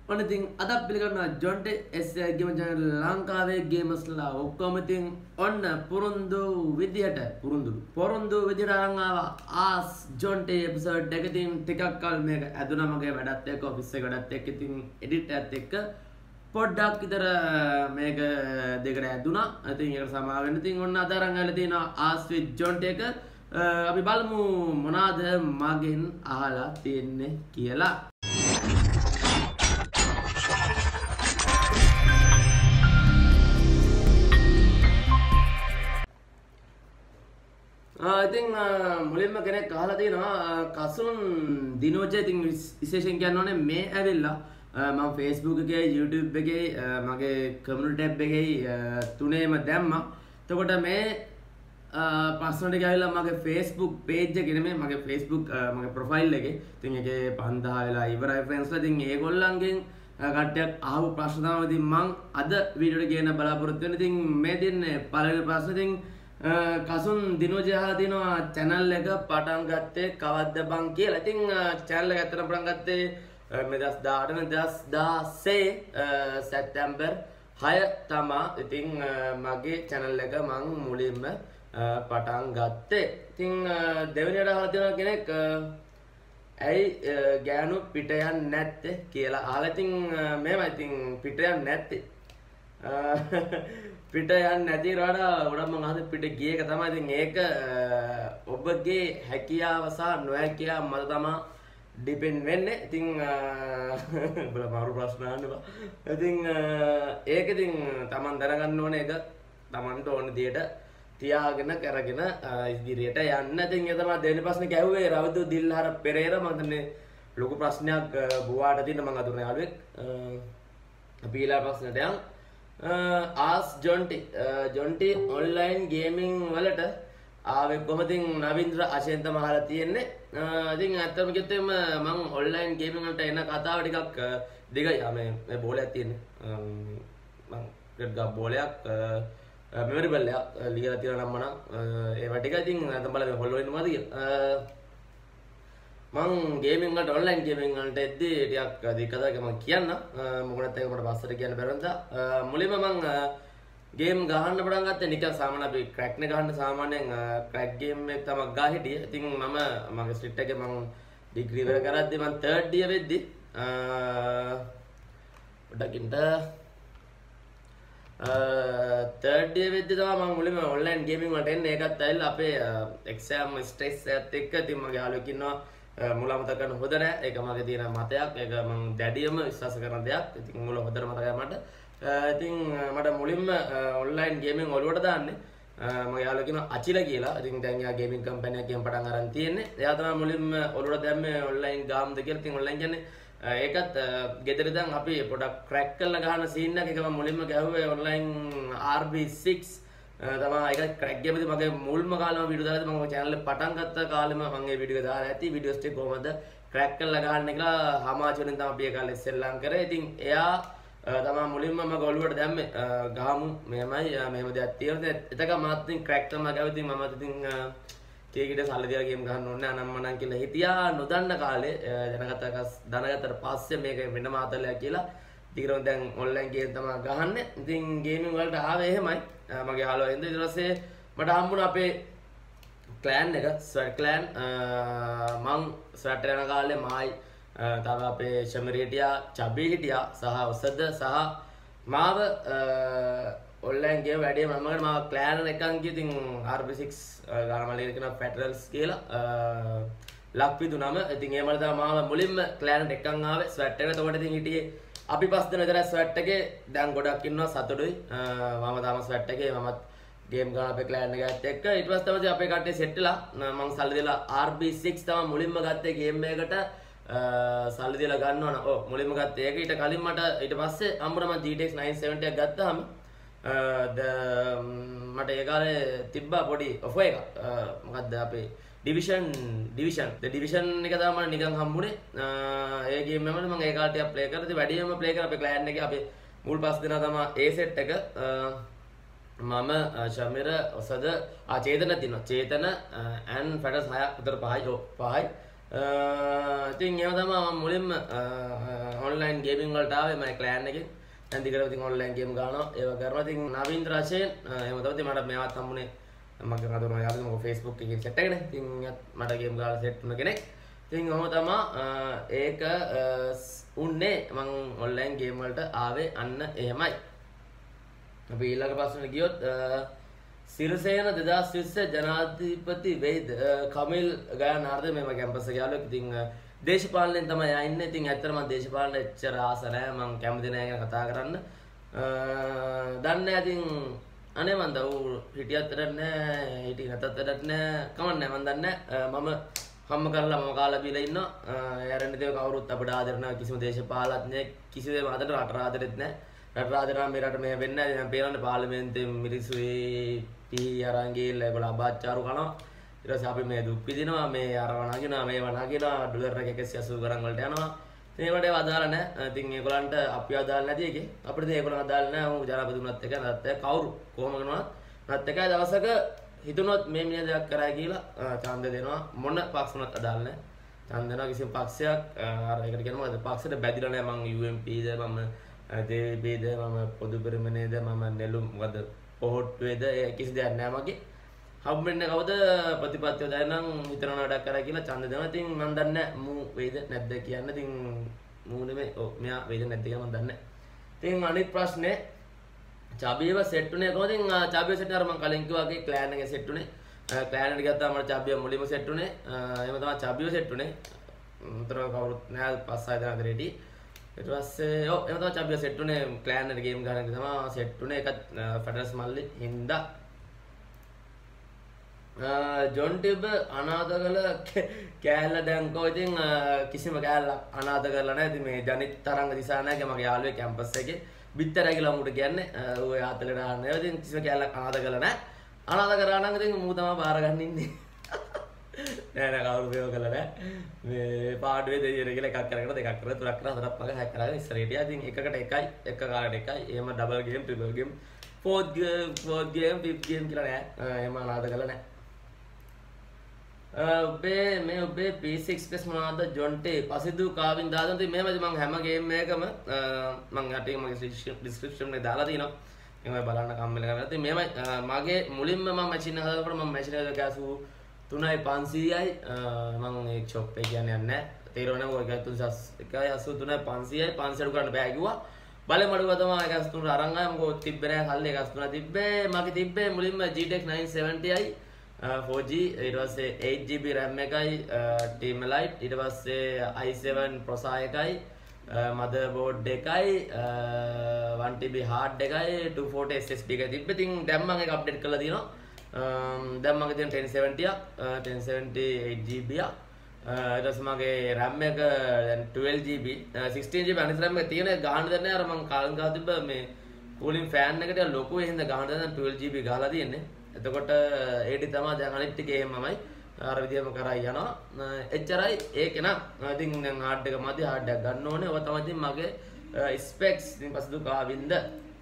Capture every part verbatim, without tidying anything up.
ඔන්න ඉතින් අද අපි පිළිගන්නවා ජොන්ටේ එස් ඒ ගේම channel ලංකාවේ ගේමර්ස්ලා ඔක්කොම ඉතින් ඔන්න පුරුදු විදියට පුරුදු පුරුදු විදියට අරන් ආවා ආස් ජොන්ටේ එපිසෝඩ් එක. ඉතින් ටිකක් කල් මේක ඇදුනා මගේ වැඩත් එක්ක ඔෆිස් එක වැඩත් එක්ක ඉතින් එඩිට් එකත් එක්ක පොඩ්ඩක් විතර මේක දෙකට ඇදුනා. ඉතින් ඒකට සමාව වෙන්න. ඉතින් ඔන්න අද අරන් ආලා තියෙනවා ආස් විත් ජොන්ටේ එක. අපි බලමු මොනවාද මගෙන් අහලා තියෙන්නේ කියලා. ඉතින් මුලින්ම කෙනෙක් අහලා තියෙනවා කසුන් දිනෝජ. ඉතින් විශේෂයෙන් කියන්න ඕනේ මේ ඇවිල්ලා මම Facebook එකේ YouTube එකේ මගේ කමියුනිටි ටැබ් එකේ තුනේම දැම්මා. එතකොට මේ ප්‍රශ්න ටික ඇවිල්ලා මගේ Facebook page එකේ නෙමෙයි මගේ Facebook මගේ profile එකේ. ඉතින් ඒකේ පන්දාහ වෙලා ඉවරයි friends ලා. ඉතින් ඒගොල්ලන්ගෙන් කට්ටියක් අහපු ප්‍රශ්න තමයි ඉතින් මම අද වීඩියෝ එක ගේන්න බලාපොරොත්තු වෙන්නේ. ඉතින් මේ දෙන්නේ පළවෙනි ප්‍රශ්නේ. ඉතින් කසුන් දිනෝජ අහලා තියෙනවා channel එක පටන් ගත්තේ කවද්ද බං කියලා. ඉතින් channel එක ඇත්තටම පටන් ගත්තේ මේ දස් දාහට දස් දාහේ සැප්තැම්බර් හය තමා. ඉතින් මගේ channel එක මං මුලින්ම පටන් ගත්තේ. ඉතින් දෙවෙනියට අහලා තියෙනවා කෙනෙක් ඇයි ගෑනු පිට යන්නේ නැත්තේ කියලා අහලා. ඉතින් මේවා ඉතින් පිට යන්නේ නැත්තේ පිට යන්නේ නැති රාඩා උඩම මම අහන්නේ පිට ගිය එක තමයි. ඉතින් ඒක ඔබගේ හැකියාව සහ නොහැකියාව මත තමයි ඩිපෙන්ඩ් වෙන්නේ. ඉතින් බල මාරු ප්‍රශ්න අහනවා. ඉතින් ඒක ඉතින් Taman දැනගන්න ඕනේ. ඒක Tamanට ඕන විදියට තියාගෙන කරගෙන ඉදිරියට යන්න. ඉතින් ඒ තමයි දෙවෙනි ප්‍රශ්නේ ගැහුවේ රවිදු දිල්හර පෙරේරා. මම දන්නේ ලොකු ප්‍රශ්නයක් බුවාට තියෙන මම අඳුරන යාළුවෙක්. අපි ඊළඟ ප්‍රශ්නට යමු. ආස් ජොන්ටි ජොන්ටි ඔන්ලයින් ගේමින් වලට ආවේ කොහොමද? නවීන්ද්‍ර අශේන්ත මහලා තියෙන්නේ. ඉතින් ඇත්තටම කිව්වොත් මම ඔන්ලයින් ගේමින් වලට එන කතාව ටිකක් දිගයි. මේ මේ බෝලයක් තියෙන්නේ මම රෙඩ් ගා බෝලයක් මෙමරිබල් එකක් ලියලා තියෙනවා නම් මම ඒවා ටික ඉතින් නැත්නම් බලන්න හොල් වෙන්න මොකද කියලා. මං ගේමින් වලට ඔන්ලයින් ගේමින් වලට එද්දී ටිකක් දිග කතාවක් මම කියන්න. මොකටද ඒක මට පස්සට කියන්න බැරි නිසා මුලින්ම මං ගේම් ගහන්න පටන් ගත්තේ නිකන් සාමාන්‍ය අපි ක්‍රැක් නේ ගහන්න සාමාන්‍යයෙන් ක්‍රැක් ගේම් එක තමයි ගා හිටියේ. ඉතින් මම මගේ ස්ට්‍රීට් එකේ මං ඩිග්‍රී ඉවර කරද්දී මං තර්ඩ් ඉයර් වෙද්දී පොඩ්ඩකින්ට තර්ඩ් ඉයර් වෙද්දී තමයි මම මුලින්ම ඔන්ලයින් ගේමින් වලට එන්නේ. ඒකත් ඇවිල්ලා අපේ එක්සෑම් ස්ට්‍රෙස් එකත් එක්ක. ඉතින් මගේ යාළුවෙක් ඉන්නවා මුල මතක ගන්න හොඳ නෑ. ඒක මගේ තියෙන මතයක්. ඒක මම දැඩියම විශ්වාස කරන දෙයක්. ඉතින් මුල හොඳට මතකයි මට. ඉතින් මට මුලින්ම ඔන්ලයින් ගේමින් ඔලුවට දාන්නේ මගේ යාළුවා කියනවා අචිල කියලා. ඉතින් දැන් යා ගේමින් කම්පැනි එකකින් පටන් අරන් තියෙන්නේ. එයා තමයි මුලින්ම ඔලුවට දැම්මේ ඔන්ලයින් ගාම්ද කියලා. ඉතින් ඔන්ලයින් කියන්නේ ඒකත් ගෙදර ඉඳන් අපි පොඩක් ක්‍රැක් කරලා ගහන සීන් එකක්. ඒක මම මුලින්ම ගැහුවේ ඔන්ලයින් ආර් බී සික්ස් තමයි. ඒක ක්‍රැක් ගේමදී මගේ මුල්ම කාලෙම වීඩියෝ දාලා මම channel එක පටන් ගත්ත කාලෙම මම මේ වීඩියෝ එක දාලා ඇති. වීඩියෝස් ටික කොහමද ක්‍රැක් කරලා ගහන්නේ කියලා හමාචි වලින් තමයි අපි ඒ කාලේ සෙල්ලම් කරේ. ඉතින් එයා තමයි මුලින්ම මම ඔළුවට දැම්මේ ගහමු මෙහෙමයි මෙහෙම දෙයක් තියෙනවා. එතක මාත් ඉතින් ක්‍රැක් තමයි ගාව. ඉතින් මම ඉතින් කීකිට සල්ලි දීලා ගේම් ගහන්න ඕනේ අනම්මනම් කියලා හිටියා. නොදන්න කාලේ දැනගත්ත දැනගත්තට පස්සේ මේක වෙනම ආතලයක් කියලා ඊගොල්ලෝ දැන් ඔන්ලයින් ගේම් තමයි ගහන්නේ. ඉතින් ගේමින් වලට ආවේ එහෙමයි මගේ යාළුවා ඉඳන්. ඊට පස්සේ මට හම්බුණා අපේ ක්ලෑන් එක ස්වැට් ක්ලෑන්. මං ස්වැට් යන කාලේ මායි තව අපේ ශමරී හිටියා, චබී හිටියා සහ ඔසද සහ මාව ඔන්ලයින් ගේම් වැඩි මම මාව ක්ලෑන් එකක් ගිහින් ඉතින් ආර් බී සික්ස් ගානමලේ කියන ෆෙඩරල්ස් කියලා ලක්විදු නම. ඉතින් ඒ වල තමයි මාව මුලින්ම ක්ලෑන් එකක් ආවේ ස්වැට් එක. එතකොට ඉතින් හිටියේ අපි පස් දෙනා විතරයි ස්වැට් එකේ. දැන් ගොඩක් ඉන්නවා සතුටුයි. මම තාම ස්වැට් එකේ මමත් ගේම් ගන්න අපේ ක්ලෑන් එකත් එක්ක. ඊට පස්සේ තමයි අපේ කට්ටිය සෙට් වෙලා මම සල්ලි දීලා ආර් බී සික්ස් තමයි මුලින්ම ගත්තේ ගේම් එකකට. සල්ලි දීලා ගන්නවා න ඔව් මුලින්ම ගත්තේ ඒක. ඊට කලින් මට ඊට පස්සේ අම්බුරම G T X nine seventy එකක් ගත්තාම මට ඒ කාලේ තිබ්බා පොඩි ඔෆර් එකක්. මොකද්ද අපේ ඩිවිෂන් ඩිවිෂන් ද ඩිවිෂන් එක තමයි මට නිකන් හම්බුනේ. ඒ ගේම් එකම මම ඒ කාලේ ටිකක් ප්ලේ කරලා ඉතින් වැඩියෙන්ම ප්ලේ කරා අපේ ක්ලයන්ට් එකේ. අපේ මුල් පස් දෙනා තමයි ඒ සෙට් එක. මම ශමිර ඔසද ආ චේතන තිනවා. චේතන ඇන් ෆැටස් හයක් විතර පහයි. ඔව් පහයි. ඉතින් ඒව තමයි මම මුලින්ම ඔන්ලයින් ගේමින් වලට ආවේ මම ක්ලෑන් එකෙන්. දැන් දිගටම ඉතින් ඔන්ලයින් ගේම් ගන්නවා ඒව කරනවා. ඉතින් නවීන්ද්‍ර රශයෙන් එහෙම තමයි මට මේවත් හම්බුනේ මගේ කඳුරන යාළුවෝ මගේ Facebook එකකින් සෙට් එකනේ. ඉතින් මට ගේම් ගාලා සෙට් වුණ කෙනෙක්. ඉතින් ඔහොම තමයි ඒක උන්නේ මම ඔන්ලයින් ගේම් වලට ආවේ අන්න එහෙමයි. අපි ඊළඟ ප්‍රශ්නෙට ගියොත් සිරිසේන දෙදාස් විස්ස ජනාධිපති වෙයිද කමිල් ගයානාර්ද මේම කැම්පස් එක යාළුවෙක්. ඉතින් දේශපාලනයෙන් තමයි ආ ඉන්නේ. ඉතින් ඇත්තටම මම දේශපාලන එච්චර ආස නැහැ. මම කැමති නැහැ ගැන කතා කරන්න. දන්නේ නැහැ ඉතින් අනේ මන් දව හිටියත් වැඩක් නැහැ. හිටිය නැතත් වැඩක් නැහැ. කමන්නේ මන් දන්නේ නැහැ. මම හම්ම කරලා මම කාලා බීලා ඉන්නවා. යරෙන්න දේව කවුරුත් අපිට ආදර නැහැ. කිසිම දේශපාලඥයෙක් කිසිදේම ආදර රට ආදරෙත් නැහැ. රට ආදර නම් මේ රට මේ වෙන්නේ නැහැ. දැන් පේනවනේ පාර්ලිමේන්තුවේ මිරිසු ඒ පී අරන් ගිහලා ඒගොල්ලෝ අබාච්චාරු කරනවා. ඊට පස්සේ අපි මේ දුක් විඳිනවා. මේ අර වනාගිනවා මේ වනාගිනවා ඩොලර් එක එකසිය අසූ ගණන් වලට යනවා. ඉතින් ඒවට ඒව අදාළ නැහැ. ඉතින් ඒගොල්ලන්ට අපි අදාළ නැති එකේ අපිට ඒගොල්ලන් අදාළ නැහැ. උන් ජනාධිපතිතුමත් එක නැත්නම් කවුරු කොහොම කරනවද? නැත් එකයි දවසක හිතුනොත් මේ මිනිහ දෙයක් කරා කියලා ඡන්ද දෙනවා. මොන පක්ෂුණත් අදාළ නැහැ. ඡන්ද දෙනවා කිසිම පක්ෂයක් අර ඒකට කියනවා මොකද පක්ෂෙට බැඳිලා නැහැ. මං යූ එම් පී ද මම දේවීද මම පොදු පෙරමුණේද මම නෙළුම් මොකද පොහොට්ටුවේද ඒ කිසි දෙයක් නැහැ මගේ. හම්බෙන්නේ කවුද ප්‍රතිපත්තිය දැනනම් හිතන වැඩක් කරා කියලා ඡන්ද දෙනවා. ඉතින් මම දන්නේ නැහැ මූ වේද නැද්ද කියන්න. ඉතින් මූ නෙමෙයි ඔව් මෙයා වේද නැද්ද කියලා මම දන්නේ නැහැ. ඉතින් අනිත් ප්‍රශ්නේ චබියව සෙට් උනේ කොහොමද? ඉතින් චබිය සෙට් අර මම කලින් කිව්වා වගේ ක්ලෑන් එකේ සෙට් උනේ. ක්ලෑන් එකට ගත්තාම මට චබිය මුලින්ම සෙට් උනේ. එහෙම තමයි චබිය සෙට් උනේ. උතර කවුරුත් නැහැ පස් හය දෙනා රෙඩි. ඊට පස්සේ ඔව් එහෙම තමයි චබිය සෙට් උනේ. ක්ලෑන් එකට ගේම් ගහන එක තමයි සෙට් උනේ. ඒකත් ෆැටර්ස් මල්ලි හින්දා ජොන් ටිබ් අනාථ කළ කෑල්ල දැන්කෝ. ඉතින් කිසිම කෑල්ලක් අනාථ කරලා නැහැ. ඉතින් මේ ජනිත් තරංග දිසානායක මගේ යාළුවෙක් කැම්පස් එකේ බිත්තර කියලා මුට කියන්නේ ඌ යාතලට ආන්නේ. ඉතින් කිසිම කෑල්ලක් අනාථ කරලා නැහැ. අනාථ කරා නම් ඉතින් මූ තමයි බාර ගන්න ඉන්නේ. නෑ නෑ කවුරු බේව කළා නෑ. මේ පාඩුවේ දෙයියර කියලා එකක් කරගෙන දෙකක් කරලා තුනක් කරලා හතරක් පහ හැක් කරගෙන ඉස්සරහට ගියා. ඉතින් එකකට එකයි එක කාලෙට එකයි. එහෙම double game triple game fourth game fourth game fifth game කියලා නෑ. එහෙම අනාථ කරලා නෑ. ඔබේ මේ ඔබේ පී සික්ස් ප්ලස් මොනවද ජොන්ටේ පසිදු කාවින් දාලා ඉතින් මෙහෙමද මම හැම ගේම් එකකම මම යටින් මගේ ඩිස්ක්‍රිප්ෂන් එකේ දාලා තිනවා. එහෙම බලන්න කම්මැලි කරලා. ඉතින් මෙහෙමයි මගේ මුලින්ම මම මැෂින් එක හදනකොට මම මැෂින් එක ගෑසු තුනයි පන්සීයයි මම ඒ ෂොප් එක කියන්නේ නැහැ. තේරෙන්නේ නැහැ ඔය තුනසස් එකයි අසූ තුනයි පන්සීයයි පන්සීයට කරන්න බෑ කිව්වා. බලේ මඩුව තමයි එකස් තුන අරන් ආවා. මොකද තිබ්බේ නැහැ කල්ලි එකස් තුන තිබ්බේ. මගේ තිබ්බේ මුලින්ම ජී ටෙක් නයින් සෙවන්ටි යි ෆෝර් ජී ඊට පස්සේ එයිට් ජී බී RAM එකයි Team Elite ඊට පස්සේ i සෙවන් processor එකයි motherboard එකයි one T B hard එකයි two forty S S D එකයි තිබ්බේ. ඉතින් දැන් මම ඒක අප්ඩේට් කරලා තියෙනවා. දැන් මගේ තියෙන ten seventy ක් ten seventy eight G B ක් ඊට පස්සේ මගේ RAM එක දැන් twelve G B sixteen G B අනිත් RAM එක තියෙන ගහන්න දෙන්නේ අර මම කාලෙන් ගහ තිබ්බ මේ cooling fan එකට ලොකු එහෙනම් ගහන්න දෙන්න twelve G B ගහලා තියෙන්නේ. එතකොට ඒටි තමයි දැන් අනිත් ටික එහෙමමයි අර විදියම කරා යනවා එච්චරයි ඒක න ඉතින් දැන් හાર્ඩ් එක මදි හાર્ඩ් එකක් ගන්න ඕනේ ඔය තමයි ඉතින් මගේ ස්පෙක්ස් ඉතින් පසුදු කාවින්ද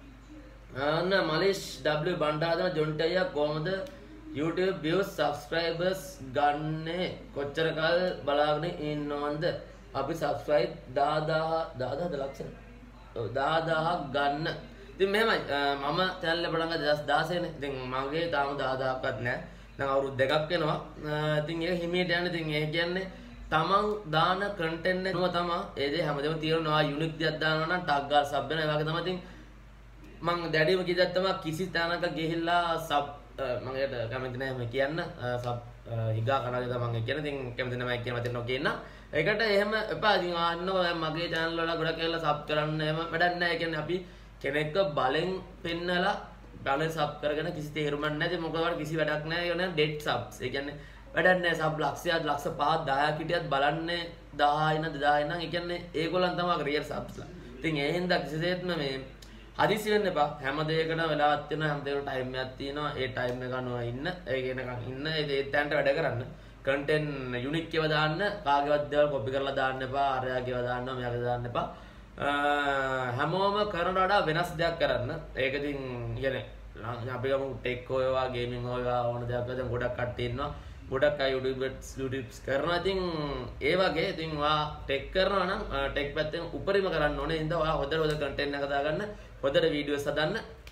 අන්න මලේෂ් W බණ්ඩාරදන ජොන්ට් අයියා කොහමද YouTube views subscribers ගන්නේ කොච්චර කාල බලාගෙන ඉන්නවද අපි subscribe දහදාහ ලක්ෂ ඔව් දහදාහක් ගන්න. ඉතින් මෙහෙමයි මම channel එක පටන් ගත්තා දෙදාස් දාසය නේ. ඉතින් මගේ තාම දහදාහක්වත් නැහැ. දැන් අවුරුදු දෙකක් වෙනවා. ඉතින් ඒක හිමියට යන්නේ. ඉතින් ඒ කියන්නේ තමන් දාන content එකම තමයි ඒ දේ හැමදේම තියෙනවා. යුනික් දෙයක් දානවා නම් ටග් ගාලා සබ් වෙනවා. ඒ වගේ තමයි ඉතින් මම දැඩිව කිව්වත් තමයි කිසි තැනක ගිහිල්ලා සබ් මම ඒකට කැමති නැහැ මම කියන්න. සබ් හිගා කනගේ තමයි කියන්නේ. ඉතින් කැමති නැහැ මම කියන වචන නොකියන්න. ඒකට එහෙම එපා. ඉතින් ආන්න මගේ channel වල ගොඩක් කියලා සබ් කරන්න එහෙම වැඩක් නැහැ. ඒ කියන්නේ අපි කෙනෙක්ව බලෙන් පෙන්නලා බලෙන් සබ් කරගෙන කිසි තේරුමක් නැහැ. මොකද කිසි වැඩක් නැහැ. ඒ කියන්නේ ඩෙඩ් සබ්ස්. ඒ කියන්නේ වැඩක් නැහැ. සබ් ලක්ෂයක් ලක්ෂ පහක් දහයක් හිටියත් බලන්නේ දහයි නම් දෙදාහයි නම් ඒ කියන්නේ ඒගොල්ලන් තමයි රියල් සබ්ස්ලා. ඉතින් ඒ හින්දා කිසිසේත්ම මේ හදිසි වෙන්න එපා. හැම දෙයකටම වෙලාවක් තියෙනවා. හැම දෙයකටම ටයිම් එකක් තියෙනවා. ඒ ටයිම් එක අනුව ඉන්න. ඒ කියනකම් ඉන්න. ඒ තැනට වැඩ කරන්න. content unique ඒවා දාන්න. කාගේවත් දේවල් copy කරලා දාන්න එපා. අරයාගේව දාන්න, මෙයාගේ දාන්න එපා. හැමෝම කරන වඩා වෙනස් දෙයක් කරන්න. ඒක ඉතින් කියන්නේ අපි ගමු ටෙක් හොයවා ගේමින් හොයවා ඕන දෙයක් දැන් ගොඩක් කට්ටිය ඉන්නවා. ගොඩක් අය YouTubers YouTubes කරනවා. ඉතින් ඒ වගේ ඉතින් ඔයා ටෙක් කරනවා නම් ටෙක් පැත්තෙන් උපරිම කරන්න ඕනේ. ඉතින් ඔයා හොඳට හොඳ content එක දාගන්න, හොඳට videos හදන්න.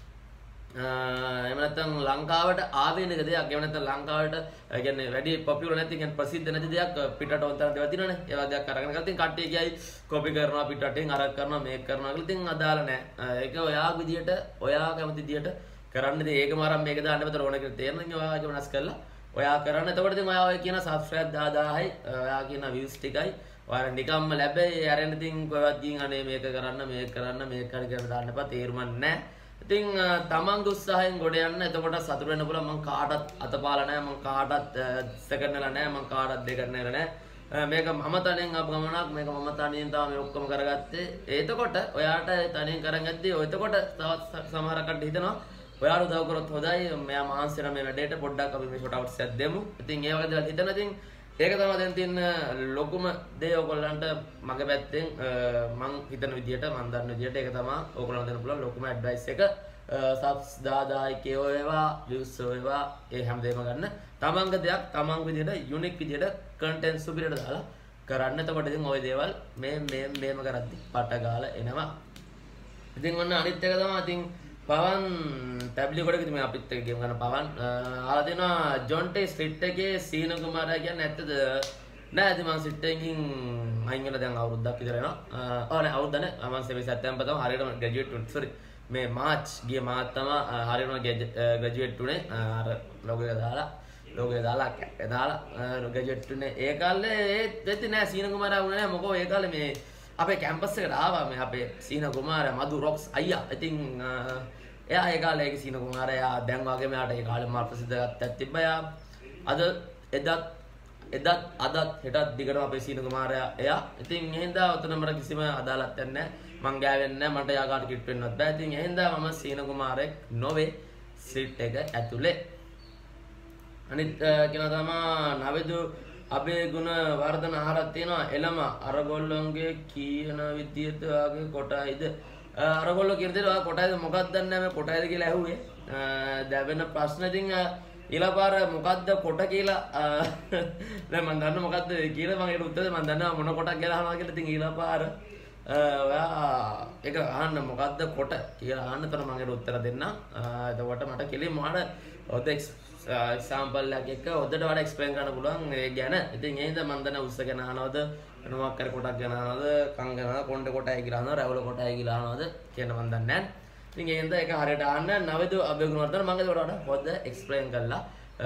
එහෙම නැත්නම් ලංකාවට ආවේ නැති දෙයක්, එහෙම නැත්නම් ලංකාවට කියන්නේ වැඩි පොපියුලර් නැති, කියන්නේ ප්‍රසිද්ධ නැති දෙයක් පිටට වන්තර දේවල් තියෙනවනේ. ඒ වගේ දෙයක් අරගෙන ගත්තා. ඉතින් කට්ටිය කියයි කොපි කරනවා, පිටටෙන් අරක් කරනවා, මේක කරනවා කියලා. ඉතින් අදාළ නැහැ. ඒක ඔයා විදියට, ඔයා කැමති විදියට කරන්න. ඉතින් ඒකම අරන් මේක දාන්න බතර ඕන කියලා තේරෙනවා. ඔයා ඒක වෙනස් කරලා ඔයා කරන්න. එතකොට ඉතින් ඔයා ඔය කියන subscribe දහදාහයි, ඔයා කියන views ටිකයි ඔයාලා නිකම්ම ලැබෙයි. අරන් ඉතින් කොහෙවත් ගින් අනේ මේක කරන්න, මේක කරන්න, මේක හරි කරලා දාන්න එපා. තේරුම් නැහැ. ඉතින් තමන්ගේ උත්සාහයෙන් ගොඩ යන්න. එතකොට සතුට වෙන්න පුළුවන්. මම කාටවත් අතපාලා නැහැ, මම කාටවත් සෙකන්ඩ්ලා නැහැ, මම කාටවත් දෙකක් නැහැ. මේක මම තනියෙන් අප ගමනක්, මේක මම තනියෙන් තමයි මේ ඔක්කොම කරගත්තේ. එතකොට ඔයාට තනියෙන් කරන් යද්දී එතකොට තවත් සමහර කට්ටිය හිතනවා ඔයාලා උදව් කරොත් හොඳයි, මෙයා මහන්සි වෙන මේ වැඩේට පොඩ්ඩක් අපි මේ ෂොට් අවුට්ස් එකක් දෙමු. ඉතින් ඒ වගේ දේවල් හිතන ඉතින් ඒක තමයි දැන් තියෙන ලොකුම දේ ඔයගොල්ලන්ට මගේ පැත්තෙන් මං හිතන විදියට, මං දන්න විදියට ඒක තමයි ඔයගොල්ලන්ට දෙන්න පුළුවන් ලොකුම ඇඩ්වයිස් එක. සබ්ස් දහදාහයි කේ වේවා, views වේවා, ඒ හැමදේම ගන්න. තමන්ගේ දෙයක් තමන් විදියට යුනික් විදියට කන්ටෙන්ට් සුපිරියට දාලා කරන්න. එතකොට ඉතින් ওই දේවල් මේ මේ මේම කරද්දි පට ගාලා එනවා. ඉතින් ඔන්න අනිත් එක තමයි ඉතින් පවන් ටැබ්ලි කොටක මේ අපිත් එක්ක ගේම් කරන පවන් ආලා දෙනවා ජොන්ටේ ස්ට්‍රීට් එකේ සීන කුමාරයා කියන්නේ ඇත්තද නෑ. ඉතින් මම ස්ට්‍රීට් එකකින් අයින් වෙලා දැන් අවුරුද්දක් විතර වෙනවා. ඔව් නෑ අවුරුද්ද නෑ. මම සෙවි සැප්තැම්බර් තමයි හරියටම ග්‍රැජුවේට් වුනේ. සෝරි මේ මාර්ච් ගිය මාර්ච් තමයි හරියටම ග්‍රැජුවේට් වුනේ. අර ලෝගෝ එක දාලා ලෝගෝ එක දාලා කැප් එක දාලා ග්‍රැජුවේට් වුනේ. ඒ කාලේ ඒ දෙති නෑ සීන කුමාරයා වුණේ නෑ. මොකෝ ඒ කාලේ මේ අපේ කැම්පස් එකට ආවා මේ අපේ සීන කුමාරයා මధు රොක්ස් අයියා. ඉතින් එයා ඒ කාලේ ඒක සීන කුමාරයා දැන් වගේ මෙයාට ඒ කාලේ මාර ප්‍රසිද්ධ ගත්තක් තිබ්බා. එයා අද එදත් එදත් අදත් හෙටත් දිගටම අපේ සීන කුමාරයා එයා. ඉතින් එහෙන්දා උතන මට කිසිම අදාළක් නැහැ. මං ගෑවෙන්නේ නැහැ. මට එයා කාට කිට් වෙන්නවත් බෑ. ඉතින් එහෙන්දා මම සීන කුමාරයෙක් නොවේ ස්ට්‍රීට් එක ඇතුලේ. අනිත් කෙනා තමයි නවදු අපේ ගුණ වර්ධන ආහාරයක් තියෙනවා. එළම අරගොල්ලොන්ගේ කියන විදියට ආගේ කොටයිද අරගොල්ලෝ කියන දේ ඔයා කොටයිද මොකක්ද දන්නේ නැහැ. මේ කොටයිද කියලා ඇහුවේ. දැවෙන ප්‍රශ්න ඉතින් ඊළපාර මොකද්ද කොට කියලා දැන් මම දන්න මොකද්ද කියලා මම ඒකට උත්තරේ මම දන්නවා මොන කොටක් කියලා අහනවා කියලා. ඉතින් ඊළපාර ඔයා ඒක අහන්න මොකද්ද කොට කියලා අහන්න තර මම ඒකට උත්තර දෙන්නම්. එතකොට මට කෙලින්ම ආඩ ඔත එක්සැම්පල් එකක් එක්ක ඔතට වඩා එක්ස්ප්ලেইন කරන්න පුළුවන් ඒ ගැන. ඉතින් ඒ හින්දා මම දන්න උස්ස ගැන අහනවද, මොනවක් කර කොටක් ගැන අහනවද, කන් ගැන අහනවද, කොණ්ඩේ කොටයි කියලා අහනවද, රැවුල කොටයි කියලා අහනවද කියන මම දන්නේ නැහැ. ඉතින් ඒ හින්දා ඒක හරියට අහන්න නවදු අභිගුණ වර්ධන මම ඒකට වඩා පොඩ්ඩ එක්ස්ප්ලেইন කරලා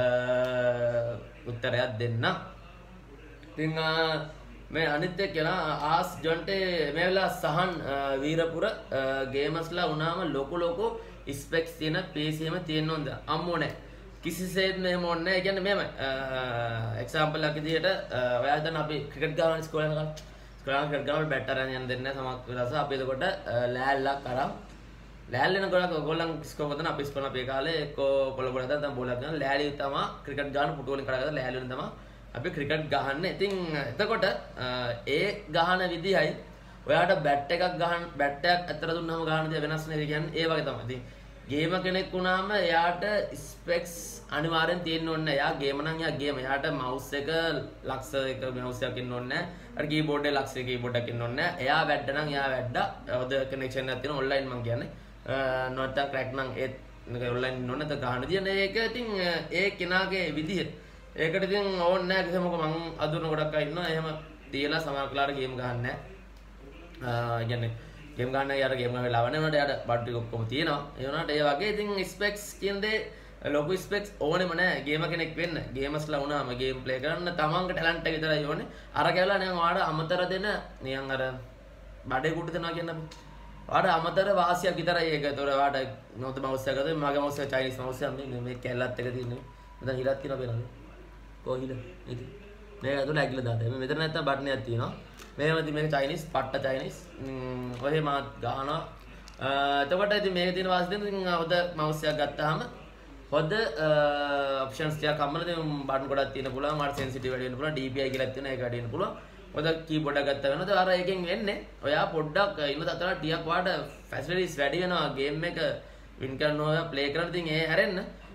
උත්තරයක් දෙන්න. ඉතින් මේ අනිත් එක්ක කෙනා ආස් ජොන්ටේ මේ වෙලාව සහන් වීරපුර ගේමර්ස්ලා වුණාම ලොකු ලොකු ස්පෙක්ස් තියෙන පී සී එකම තියෙන්න ඕනද? අම්මෝ නැහැ. කිසිසේත්ම එහෙම ඕනේ නැහැ. ඒ කියන්නේ මෙහෙම එක්සැම්පල් එකක් විදිහට ඔයා හිතන්න අපි ක්‍රිකට් ගාන ඉස්කෝලේ යනකම් ඉස්කෝලේ ක්‍රිකට් ගාන බැට් අරන් යන්න දෙන්නේ නැහැ සමහර වෙලාවට. අපි එතකොට ලෑල්ලක් අරන් ලෑල් වෙන ගොඩක් ඔයගොල්ලන් ස්කෝර් කරන අපි ස්කෝර් අපේ කාලේ එක්කෝ කොළ ගොඩක් දාලා තමයි බෝලක් ගන්න. ලෑලි තමයි ක්‍රිකට් ගාන පුටු වලින් කඩගත්තා ලෑලි වලින් තමයි අපි ක්‍රිකට් ගහන්නේ. ඉතින් එතකොට ඒ ගහන විදිහයි ඔයාට බැට් එකක් ගහන්න බැට් එකක් ඇතර දුන්නාම ගහන දේ වෙනස් නේ කියන්නේ. ඒ වගේ තමයි. ඉතින් ගේම කෙනෙක් වුණාම එයාට ස්පෙක්ස් අනිවාර්යෙන් තියෙන්න ඕනේ. එයා ගේම නම් එයා ගේම. එයාට මවුස් එක ලක්ෂ එක මවුස් එකක් ඉන්න ඕනේ නැහැ. අර කීබෝඩ් එක ලක්ෂ එක කීබෝඩ් එකක් ඉන්න ඕනේ නැහැ. එයා වැඩ නම් එයා වැඩ. ඔද කනෙක්ෂන් එකක් තියෙන ඔන්ලයින් මම කියන්නේ. නොට්ටා ක්‍රැක් නම් ඒත් ඔන්ලයින් ඉන්න ඕනේ. නැත්නම් ගහන දියන ඒක ඉතින් ඒ කෙනාගේ විදිහ. ඒකට ඉතින් ඕනේ නැහැ කිසිම මොකද මං අඳුරන ගොඩක් අය ඉන්නවා. එහෙම තියලා සමහර කලාවට ගේම් ගහන්නේ නැහැ. කියන්නේ ගේම් ගන්න යාර ගේම් ගන්න වෙලාව නැහැ. උනට යාට බඩ් ටික ඔක්කොම තියෙනවා. ඒ වුණාට ඒ වගේ ඉතින් ස්පෙක්ස් කියන දේ ලොකු ස්පෙක්ස් ඕනෙම නැහැ. ගේම කෙනෙක් වෙන්න. ගේමර්ස්ලා වුණාම ගේම් ප්ලේ කරන්න තමන්ගේ ටැලන්ට් එක විතරයි ඕනේ. අර කියලා නෑ ඔයාට අමතර දෙන නිකන් අර බඩේ කුඩු දෙනවා කියන අපි. ඔයාට අමතර වාසියක් විතරයි ඒක. ඒතොර ඔයාට නොත මවුස් එකද මගේ මවුස් එක චයිනීස් මවුස් එකක් මේ මේ කැල්ලත් එක තියෙන්නේ. මෙතන හිරක් තියෙනවා බලන්න. කොහිද? ඉතින් මේක ඇතුළේ ඇගිල්ල දාන්න. මෙතන නැත්තම් බටන් එකක් තියෙනවා. මේව ඉතින් මේක චයිනීස් පට්ට චයිනීස්. ඔහේ මාත් ගහනවා. එතකොට ඉතින් මේකේ තියෙන වාසිය දෙන්න ඉතින් හොද මවුස් එකක් ගත්තාම හොද ඔප්ෂන්ස් ටිකක් අම්මලා දැන් බටන් ගොඩක් තියෙන පුළුවන්. මාට සෙන්සිටිව් වැඩි වෙන්න පුළුවන්. ඩී පී ආයි කියලා තියෙනවා ඒක වැඩි වෙන්න පුළුවන්. හොද කීබෝඩ් එක ගත්තා වෙනවද? අර එකෙන් වෙන්නේ ඔයා පොඩ්ඩක් ඉන්න තතර ටිකක් වාට ෆැසිලිටිස් වැඩි වෙනවා. ගේම් එක වින් කරනවා ප්ලේ කරන ඉතින් ඒ හැරෙන්න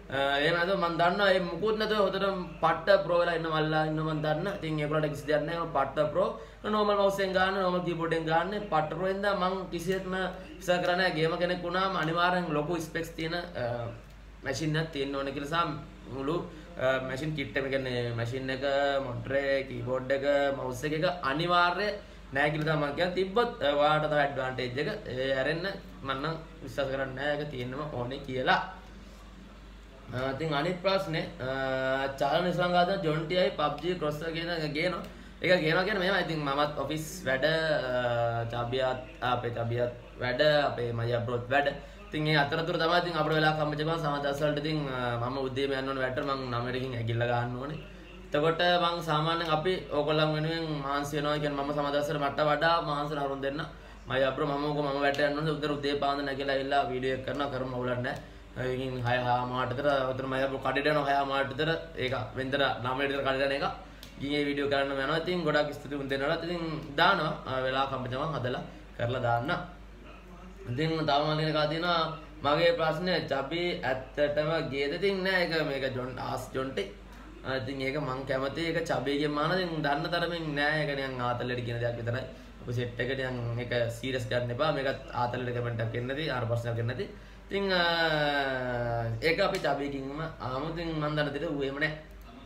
එහෙම නැතුව මම දන්නවා මේ මුකුත් නැතුව හොදට පට්ට ප්‍රෝ වෙලා ඉන්න මල්ලා ඉන්න මම දන්නා. ඉතින් ඒගොල්ලන්ට කිසි දෙයක් නැහැ. පට්ට ප්‍රෝ normal mouse එකෙන් ගන්න normal keyboard එකෙන් ගන්න පට්ට ප්‍රෝ එන්ද මම කිසියෙත්ම ඉස්සර කරන්නේ නැහැ. ගේම කෙනෙක් වුණාම අනිවාර්යෙන් ලොකු ස්පෙක්ස් තියෙන මැෂින් එකක් තියෙන්න ඕනේ කියලා සා මුළු මැෂින් කිට් එක කියන්නේ මැෂින් එක මොනිටර් එක keyboard එක mouse එක අනිවාර්ය නැහැ කියලා තමයි මම කියන්නේ. තිබ්බොත් ඔයාලට තව ඇඩ්වාන්ටේජ් එක ඒ හැරෙන්න මම නම් විශ්වාස කරන්නේ නැහැ. ඒක තියෙන්නම ඕනේ කියලා. ඉතින් අනිත් ප්‍රශ්නේ චාලන සංගායන ජොන්ටියයි P U B G cross කියන ගේනවා. ඒක ගේනවා කියන්නේ මෙහෙමයි. ඉතින් මමත් ඔෆිස් වැඩ චබියත් අපේ චබියත් වැඩ අපේ මයියා බ්‍රොත් වැඩ. ඉතින් ඒ අතරතුර තමයි ඉතින් අපේ වෙලාව කම්මච ගමන් සමදස් වලට ඉතින් මම උදේම යන්න ඕනේ වැඩට. මම නවයකින් ඇගිල්ල ගන්න ඕනේ. එතකොට මම සාමාන්‍යයෙන් අපි ඕගොල්ලන් වෙනුවෙන් මහන්සි වෙනවා. කියන්නේ මම සමදස් වල මට වඩා මහන්සි නරුන් දෙන්න. මයියා බ්‍රෝ මම ඕක මම වැඩට යන්න ඕනේ. උදේ උදේ පාන්දර නැගිලා ඇවිල්ලා වීඩියෝ එක කරනවා කරමු අවුලක් නැහැ. ඉතින් හය හාමාරට විතර උතර මම අපෝ කඩේට යනවා හය හාමාරට විතර ඒක වෙන්දර නවයට විතර කඩේට යන එක. ඉතින් මේ වීඩියෝ කරන්න යනවා. ඉතින් ගොඩක් ස්තුති උන් දෙන්නට ඉතින් දානවා වෙලාව කම්පිටම හදලා කරලා දාන්න. ඉතින් තව මම කියන කා තියෙනවා මගේ ප්‍රශ්නේ චබි ඇත්තටම ගේද ඉතින් නෑ ඒක මේක ජොන් ආස් ජොන්ටේ. ඉතින් ඒක මං කැමති ඒක චබිගෙන් මාන ඉතින් දන්න තරමින් නෑ ඒක නිකන් ආතලෙට කියන දෙයක් විතරයි. ඔබ සෙට් එකට නිකන් මේක සීරියස් ගන්න එපා. මේකත් ආතලෙට කමෙන්ට් එකක් එන්න නැති ආර ප්‍රශ්නයක් එන්න නැති. ඉතින් ඒක අපි චබියකින්ම ආමු. ඉතින් මම දන්න දෙයට ඌෙම නෑ.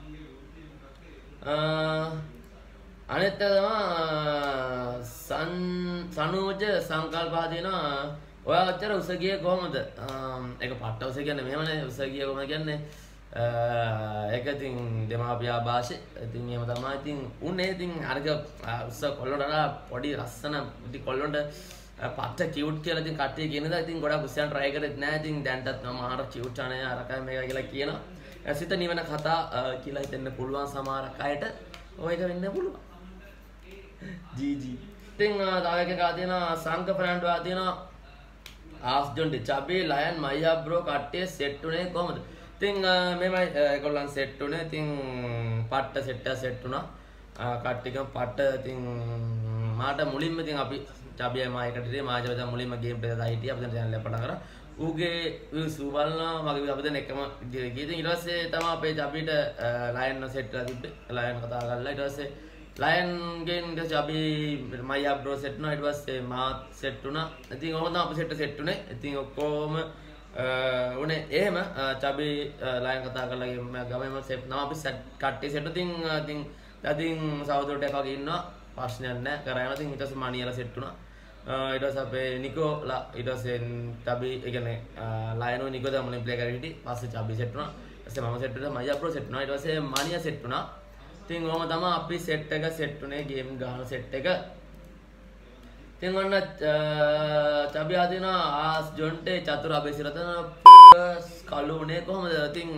අනිත් තමයි සන් සනෝජ සංකල්පා දෙනවා. ඔයා අච්චර උස ගියේ කොහමද? ඒක පට්ට උස කියන්නේ මෙහෙමනේ උස ගියේ කොහමද කියන්නේ? ඒක ඉතින් දෙමාපියා භාෂේ. ඉතින් එහෙම තමයි. ඉතින් උන්නේ ඉතින් අරක උස කොල්ලොන්ට පොඩි ලස්සන ඉතින් කොල්ලොන්ට පට්ට කියුට් කියලා ඉතින් කට්ටිය කියනදා ඉතින් ගොඩක් උස්සයන් try කරෙත් නැහැ. ඉතින් දැන්ටත් මම ආර කියුට් අනේ අරකයි මේක කියලා කියනවා. සිත නිවන කතා කියලා හිතෙන්න පුළුවන් සමහරක් අයට. ඔය එක වෙන්න පුළුවන්. G G. ඉතින් තව එකක් ආ තියෙනවා සංක ෆ්‍රැන්ඩ් ආ තියෙනවා ආස් ජොන්ටි චබේ ලයන් මයියා බ්‍රෝ කට්ටිය සෙට් උනේ කොහමද? ඉතින් මෙමය ඒගොල්ලන් සෙට් උනේ. ඉතින් පට්ට සෙට් එක සෙට් උනා. කට්ටියකම පට්ට ඉතින් මාට මුලින්ම ඉතින් අපි චබියයි මායකට ඉතින් මාජව දැන් මුලින්ම ගේම් ප්ලේ දාලා හිටියා. අපි දැන් channel එක පටන් කරා. ඌගේ වීව්ස් බලනවා මගේ අපි දැන් එකම ගියේ. ඉතින් ඊට පස්සේ තමයි අපේ චබිට ලයන් සෙට් කරලා තිබ්බේ. ලයන් කතා කරලා ඊට පස්සේ ලයන් ගෙන් ඊට චබි මයියා බ්‍රෝ සෙට් වුණා. ඊට පස්සේ මාත් සෙට් වුණා. ඉතින් ඔහොම තමයි අපි සෙට් සෙට් උනේ. ඉතින් ඔක්කොම උනේ එහෙම චබි ලයන් කතා කරලා ගමම සෙට් නම් අපි කට්ටිය සෙට් ඉතින් ඉතින් ඉතින් සහෝදරට එකක් ඉන්නවා. ප්‍රශ්නයක් නැහැ. කරගෙන ඉතින් ඊට පස්සේ මණියලා සෙට් වුණා. ඊට පස්සේ අපේ නිකෝලා ඊට පස්සේ චබි ඒ කියන්නේ ලයනෝ නිකෝ තමයි මුලින් ප්ලේ කරලා හිටියේ. පස්සේ චබි සෙට් වුණා. ඊට පස්සේ මම සෙට් වුණා. මයියා බ්‍රෝ සෙට් වුණා. ඊට පස්සේ මණියා සෙට් වුණා. ඉතින් ඔහොම තමයි අපි සෙට් එක සෙට් උනේ ගේම් ගහන සෙට් එක. ඉතින් ඔන්න චබි ආදිනා ආස් ජොන්ටේ චතුර අබේසිරතන කළු උනේ කොහමද? ඉතින්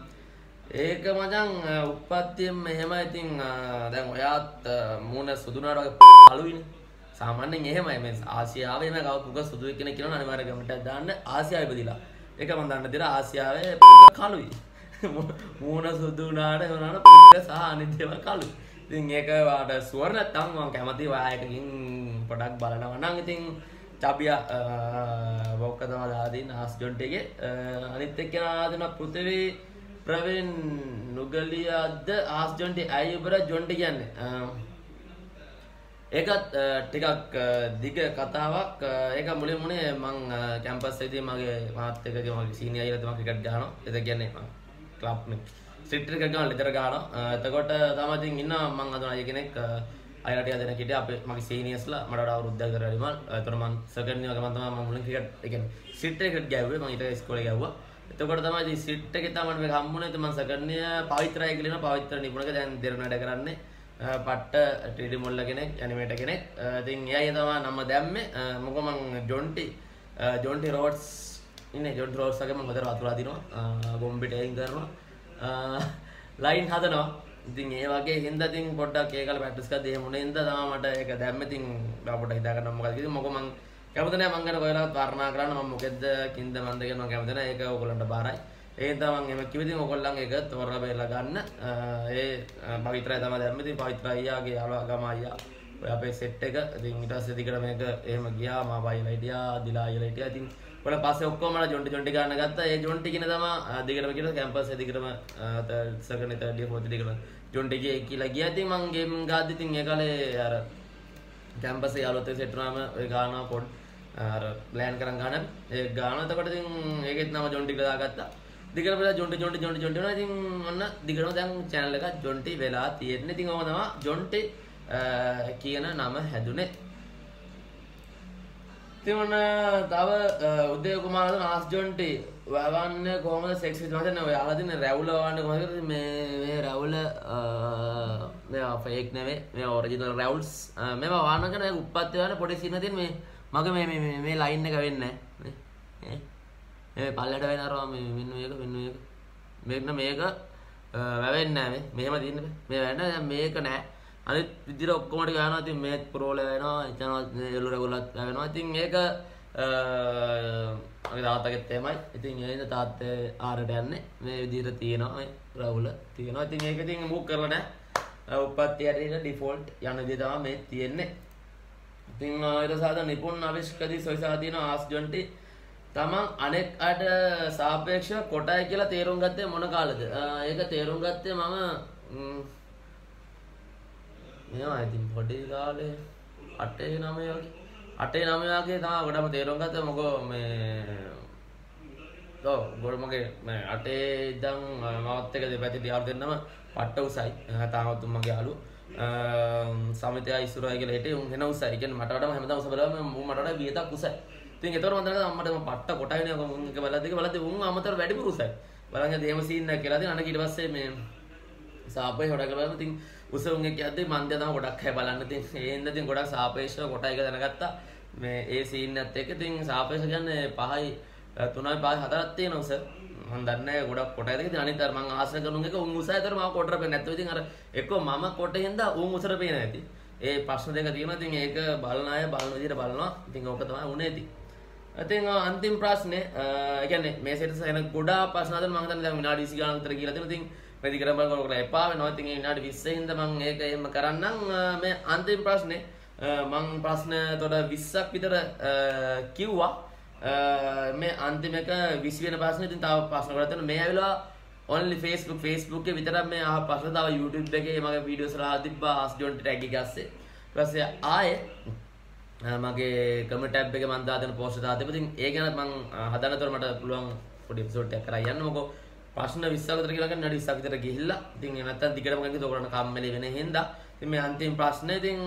ඒක මචං උප්පත්තියෙන් මෙහෙමයි. ඉතින් දැන් ඔයාත් මූණ සුදුනාට වගේ කළුයිනේ. සාමාන්‍යයෙන් එහෙමයි මේ ආසියාවේ මේ කවුරුක සුදු කෙනෙක් කියනවා අනිවාර්ය කමෙන්ට් දාන්න ආසියාවේ ඉපදිලා. ඒක මම දන්න දෙයක් ආසියාවේ කළුයි. මූණ සුදු උනාට උනාට පුක්ක සහ අනිත් දේවල් කළුයි. ඉතින් ඒක වාට සුවර් නැත්තම් මම කැමති ඔයා එකකින් පොඩක් බලනවා නම් ඉතින් චබියා වොක්ක තමයි දාලා දෙන්නේ ආස් ජොන්ටේගේ. අනිත් එක්කෙනා දෙන පෘථිවි ප්‍රවීන් නුගලියද්ද ආස් ජොන්ටි ඇයි උබර ජොන්ටි කියන්නේ? ඒකත් ටිකක් දිග කතාවක්. ඒක මුලින් මුනේ මං කැම්පස් එකේදී මගේ මාත් එක්ක මගේ සීනියර් අයියලා තමයි ක්‍රිකට් ගහනවා. ඒක කියන්නේ මම ක්ලබ් මේ ස්ට්‍රීට් ක්‍රිකට් ගහන ලෙදර ගහනවා. එතකොට තමයි ඉතින් ඉන්නවා මං අද අය කෙනෙක් අයිලා ටික දෙනෙක් හිටියා අපේ මගේ සීනියර්ස්ලා මට වඩා අවුරුද්දක් විතර වැඩිමල්. එතකොට මං සෙකන්ඩ් ඉයර් ගමන් තමයි මම මුලින් ක්‍රිකට් ඒ කියන්නේ ස්ට්‍රීට් ක්‍රිකට් ගැව්වේ. මං ඊට ඉස්කෝලේ ගැව්වා. එතකොට තමයි ඉතින් ස්ට්‍රීට් එකේ තමයි මට හම්බුනේ. ඉතින් මං සෙකන්ඩ් ඉයර් පවිත්‍රායි කියලා න පවිත්‍ර නිපුණක දැන් දෙරණ වැඩ කරන්නේ. පට්ට ට්‍රී ඩී මොල්ල කෙනෙක් ඇනිමේටර් කෙනෙක්. ඉතින් එයාගේ තමයි නම දැම්මේ. මොකද මං ජොන්ටි ජොන්ටි රෝඩ්ස් ඉන්නේ. ජොන්ටි රෝඩ්ස් වගේ මං හොදට වතුරා දිනවා. ගොම්බිට එයින් කරනවා. ලයින් හදනවා. ඉතින් ඒ වගේ හින්දා ඉතින් පොඩ්ඩක් ඒකල ප්‍රැක්ටිස් කරද්දී එහෙම උනේ හින්දා තමයි මට ඒක දැම්මේ. ඉතින් පොඩ්ඩක් හිතා ගන්න මොකද කිව්වේ. මොකද මං කැමති නැහැ මං ගැන කොහෙවත් වර්ණනා කරන්න. මම මොකෙද්ද කින්ද මන්ද කියන මං කැමති නැහැ. ඒක ඕගොල්ලන්ට බාරයි. ඒ හින්දා මං එහෙම කිව්වේ. ඉතින් ඕගොල්ලන් ඒක තෝරලා බේරලා ගන්න. ඒ පවිත්‍රායි තමයි දැම්මේ. ඉතින් පවිත්‍රා අයියාගේ යාළුවා ගම අයියා ඔය අපේ සෙට් එක. ඉතින් ඊට පස්සේ දිගට මේක එහෙම ගියා. මම බයිලා හිටියා, දිලා අයිලා හිටියා. ඉතින් ඊට පස්සේ ඔක්කොම මට ජොන්ටි ජොන්ටි ගන්න ගත්තා. ඒ ජොන්ටි කියන තමයි දිගටම කියන කැම්පස් එක දිගටම සෙකන්ඩ් තර්ඩ් ෆෝර්ත් දිගටම ජොන්ටි කියලා ගියා. ඉතින් මම ගේම් ගාද්දි ඉතින් ඒ කාලේ අර කැම්පස් එක යාළුවොත් එක්ක සෙට් වුණාම ඔය ගානවා පොඩ් අර ප්ලෑන් කරන් ගන්න. ඒ ගානවා. එතකොට ඉතින් ඒකෙත් නම ජොන්ටි කියලා දාගත්තා. දිගටම වෙලා ජොන්ටි ජොන්ටි ජොන්ටි ජොන්ටි වෙනවා. ඉතින් ඔන්න දිගටම දැන් channel එක ජොන්ටි වෙලා තියෙන්නේ. ඉතින් ඕම තමයි ජොන්ටි කියන නම හැදුනේ. ඉතින් ඔන්න තව උදේ කුමාරතුංග ආස් ජොන්ටි වවන්නේ කොහමද සෙක්ස් විත් මතන්නේ ඔයාලා දින රැවුල වවන්නේ කොහමද මේ මේ රැවුල මේ ෆේක් නෙවෙයි මේ ඔරිජිනල් රැවුල්ස් මේව වවන්න කරන උප්පත්ති වවන්න පොඩි සින්න තියෙන මේ මගේ මේ මේ මේ ලයින් එක වෙන්නේ නැහැ නේ මේ පල්ලට වෙනවරම මේ මෙන්න මේක මෙන්න මේක මේක මේක වැවෙන්නේ නැහැ මේ මෙහෙම තියෙන්නේ මේ වැවෙන්නේ දැන් මේක නැහැ අනිත් විදිහට ඔක්කොම ටික යනවා. ඉතින් මේත් ප්‍රෝල වෙනවා. ඉතන එළු රෙගුලත් වෙනවා. ඉතින් මේක මගේ තාත්තගෙත් එහෙමයි. ඉතින් ඒින්ද තාත්තේ ආරට යන්නේ මේ විදිහට තියෙනවා. මේ රවුල තියෙනවා. ඉතින් ඒක ඉතින් මූව් කරලා නැහැ. උප්පත්ති ඇරෙන්න ඩිෆෝල්ට් යන විදිහ තමයි මේ තියෙන්නේ. ඉතින් ඊට සාද නිපුන් ආවිෂ්කදී සොයිසා තියෙන ආස් ජොන්ටි තමන් අනෙක් අයට සාපේක්ෂව කොටයි කියලා තේරුම් ගත්තේ මොන කාලෙද? ඒක තේරුම් ගත්තේ මම මේවා ඉතින් පොඩි කාලේ අටේ නවයේ වගේ අටේ නවයේ වගේ තමයි ගොඩම තේරුම් ගත්තේ. මොකෝ මේ ඔව් ගොඩ මගේ මේ අටේ ඉඳන් මවත් එක දෙපැත්තේ යාළු දෙන්නම පට්ට උසයි. තාමත් මගේ යාළු සමිතය ඉස්සරහයි කියලා හිටියේ උන් වෙන උසයි. කියන්නේ මට වඩා හැමදාම උස බලලා මම මට වඩා වියතක් උසයි. ඉතින් ඒතකොට මම දැනගත්තා අම්මට මම පට්ට කොටයිනේ මම එක බලද්දි බලද්දි උන් අමතර වැඩිපුර උසයි. බලන්න දේම සීන් එක කියලා. ඉතින් අනක ඊට පස්සේ මේ සාපේ හොඩ කරලා ඉතින් උස උන්ගේ කියද්දි මන් දැන් තමයි ගොඩක් හැය බලන්න. ඉතින් ඒ හින්දා ඉතින් ගොඩක් සාපේක්ෂව කොටයි එක දැනගත්තා. මේ ඒ සීන් එකත් එක්ක ඉතින් සාපේක්ෂ කියන්නේ පහයි තුනයි පහයි හතරක් තියෙනවා උස. මම දන්නේ නැහැ ගොඩක් කොටයි දෙක. ඉතින් අනිත් අර මම ආසන කරන එක උන් උසයි. ඒතර මම කොටර පේන්නේ නැත්නම් ඉතින් අර එක්ක මම කොටේ හින්දා උන් උසර පේන්නේ නැති. ඒ ප්‍රශ්න දෙක තියෙනවා. ඉතින් ඒක බලන අය බලන විදිහට බලනවා. ඉතින් ඕක තමයි උනේ ඉතින්. ඉතින් අන්තිම ප්‍රශ්නේ ඒ කියන්නේ මේ සෙට්ස් එන ගොඩාක් ප්‍රශ්න අතර මම හිතන්නේ දැන් විනාඩි විසි ගානක් විතර කියලා තියෙනවා. ඉතින් මේ දිගටම බලනකොට එපා වෙනවා. ඉතින් විනාඩි විස්සෙන් ඉඳන් මම ඒක එහෙම කරන්නම්. මේ අන්තිම ප්‍රශ්නේ මම ප්‍රශ්න තොඩ විස්සක් විතර කිව්වා. මේ අන්තිම එක විසි වෙන ප්‍රශ්නේ. ඉතින් තව ප්‍රශ්න ගොඩක් තියෙනවා. මේ ඇවිල්ලා only Facebook Facebook එකේ විතරක් මේ අහ ප්‍රශ්න තව YouTube එකේ මගේ වීඩියෝස් වල තිබ්බා ආස් ජොන්ටි ටැග් එක ඇස්සේ. ඊට පස්සේ ආයේ මගේ කමෙන්ට් ටැබ් එකේ මම දාගෙන පෝස්ට් දාලා තිබ්බා. ඉතින් ඒ ගැන මම හදන්නතර මට පුළුවන් පොඩි එපිසෝඩ් එකක් කරලා යන්න. මොකෝ ප්‍රශ්න විස්සක් විතර කියලා ගන්න විස්සක් විතර ගිහිල්ලා. ඉතින් ඒ නැත්තම් දිගටම ගිහින් ඔයගොල්ලන්ට කම්මැලි වෙන හින්දා. ඉතින් මේ අන්තිම ප්‍රශ්නේ ඉතින්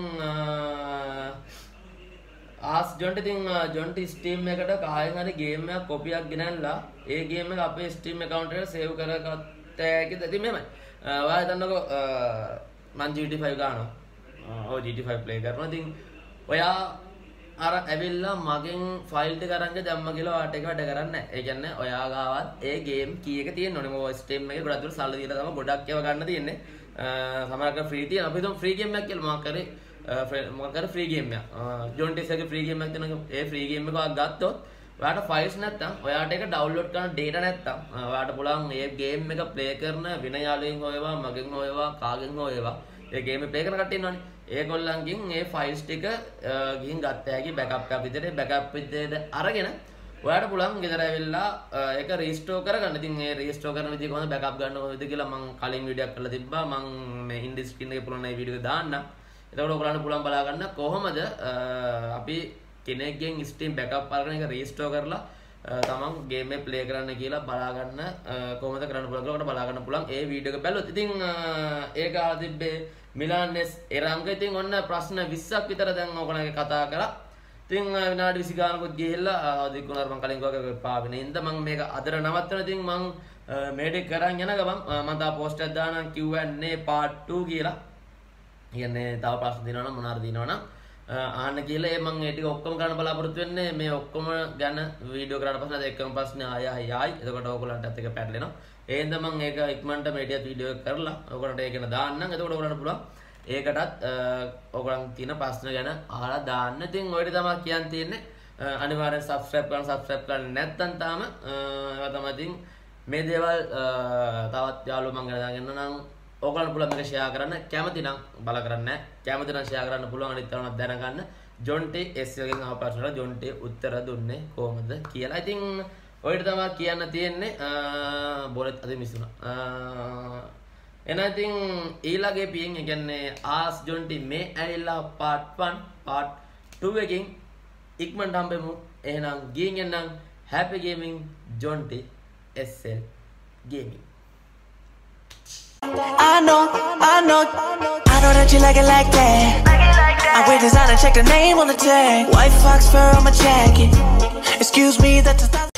ආස් ජොන්ටි ඉතින් ජොන්ටි ස්ටීම් එකට කායෙන් හරි ගේම් එකක් කොපියක් ගෙනල්ලා ඒ ගේම් එක අපේ ස්ටීම් account එකට සේව් කරගත්ත හැකිද? ඉතින් මෙහෙමයි. ඔයා හිතන්නකෝ මම G T five ගන්නවා. ඔව් G T five play කරනවා. ඉතින් ඔයා අර ඇවිල්ලා මගෙන් ෆයිල් ටික අරන් දැම්ම කියලා ඔයාට ඒක වැඩ කරන්නේ නැහැ. ඒ කියන්නේ ඔයා ගාවත් ඒ ගේම් කී එක තියෙන්න ඕනේ. මොකද ස්ටීම් එකේ ගොඩක් දුර සල්ලි දීලා තමයි ගොඩක් ඒවා ගන්න තියෙන්නේ. සමහරකට ෆ්‍රී තියෙන. අපි හිතමු ෆ්‍රී ගේම් එකක් කියලා මොකක් කරේ මොකක් කරේ ෆ්‍රී ගේම් එකක්. ජොන්ටිස් එකේ ෆ්‍රී ගේම් එකක් තියෙනවා. ඒ ෆ්‍රී ගේම් එක ඔයා ගත්තොත් ඔයාට ෆයිල්ස් නැත්තම් ඔයාට ඒක ඩවුන්ලෝඩ් කරන ඩේටා නැත්තම් ඔයාට පුළුවන් මේ ගේම් එක ප්ලේ කරන වෙන යාළුවෙන් හොයවා මගෙන් හොයවා කාගෙන් හොයවා ඒ ගේම් එක ප්ලේ කරන කට්ටිය ඉන්නවනේ. ඒගොල්ලන්ගෙන් මේ ෆයිල්ස් ටික ගිහින් ගත්ත හැකි බෑකප් එකක් විදිහට බෑකප් විදිහට අරගෙන ඔයාට පුළුවන් ගෙදර ඇවිල්ලා ඒක රීස්ටෝර් කරගන්න. ඉතින් මේ රීස්ටෝර් කරන විදිහ කොහොමද බෑකප් ගන්න කොහොමද කියලා මම කලින් වීඩියෝ එකක් කරලා තිබ්බා. මම මේ ඉන් ඩිස්ක්‍රිප්ෂන් එකේ පුළුවන් මේ වීඩියෝ එක දාන්න. එතකොට ඔයගොල්ලන්ට පුළුවන් බලා ගන්න කොහොමද අපි කෙනෙක්ගෙන් ස්ටීම් බෑකප් අරගෙන ඒක රීස්ටෝර් කරලා තමන් ගේම් එක ප්ලේ කරන්න කියලා බලා ගන්න කොහොමද කරන්න පුළුවන් කියලා බලා ගන්න පුළුවන් ඒ වීඩියෝ එක බැලුවොත්. ඉතින් ඒක ආ තිබ්බේ මිලාන්ස් එරංග. ඉතින් ඔන්න ප්‍රශ්න විස්සක් විතර දැන් ඕගොල්ලන්ගේ කතා කරා. ඉතින් විනාඩි විසි ගානකුත් ගිහිල්ලා දික්කුණාර මම කලින් කිව්වා පාවෙන ඉඳ මම මේක අදට නවත්තන. ඉතින් මම මේඩේ කරන් යන ගමන් මම තා පෝස්ට් එකක් දානවා Q and A part two කියලා. කියන්නේ තව ප්‍රශ්න දිනනවා නම් මොනවාරි දිනනවා නම් ආන්න කියලා ඒ මම ඒ ටික ඔක්කොම ගන්න බලාපොරොත්තු වෙන්නේ. මේ ඔක්කොම ගැන වීඩියෝ කරාට පස්සේ අද එකම ප්‍රශ්නේ ආය ආය ආයි. එතකොට ඕගොල්ලන්ටත් එක පැටලෙනවා. ඒ හින්දා මම ඒක ඉක්මනට මේ ටික වීඩියෝ එක කරලා ඕගොල්ලන්ට ඒක ගැන දාන්නම්. එතකොට ඕගොල්ලන්ට පුළුවන් ඒකටත් ඔයගොල්ලන් තියෙන ප්‍රශ්න ගැන අහලා දාන්න. ඉතින් ඔය ටික තමයි කියන්න තියෙන්නේ. අනිවාර්යෙන් subscribe කරන්න subscribe කරන්න නැත්නම් තාම ඒවා තමයි ඉතින් මේ දේවල් තවත් යාළුවෝ මම ගැන දාගෙන නම් ඕගලන්ට පුළුවන් මේක ෂෙයා කරන්න කැමති නම් බල කරන්න කැමති නම් ෂෙයා කරන්න පුළුවන් අනිත් තරමක් දැනගන්න ජොන්ටි එස් එකෙන් අහපු ප්‍රශ්නවල ජොන්ටි උත්තර දුන්නේ කොහොමද කියලා. ඉතින් ඔයිට තමයි කියන්න තියෙන්නේ බෝලෙත් අද මිස් වුණා. එහෙනම් ඉතින් ඊළඟේ පියෙන් ඒ කියන්නේ ආස් ජොන්ටි මේ ඇවිල්ලා part one part two එකකින් ඉක්මනට හම්බෙමු. එහෙනම් ගිහින් එන්නම් happy gaming Jonty S L gaming. I know, I know, I know that you like it like that. I wear designer, check the name on the tag. White fox fur on my jacket. Excuse me, that's a